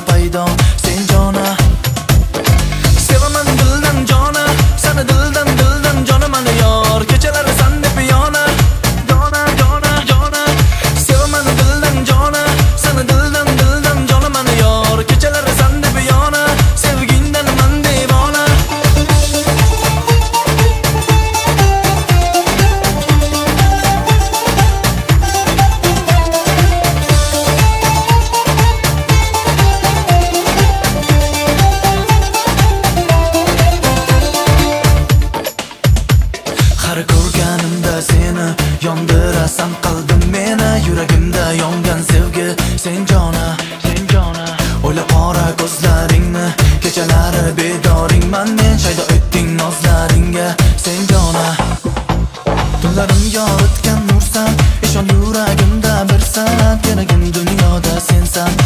paydo sen jona. Sevaman dildan jona, seni dildan jonaman yor. Kechalar san deb yona, jona jona jona. Sevaman dildan jona, seni dildan jonaman yor. Kechalar san deb yona, sevgindan man devona. Har ko'rganimda seni yondirasan qalbim meni, yuragimda yongan sevgi sen jona, sen jona. O'ylab qora ko'zlaringni, kechalari bedoringman men, shaydo o'tding nozlaringga sen jona. Tunlarim yoritgan nursan, ishon yuragimda bir san, keragim dunyoda sensan.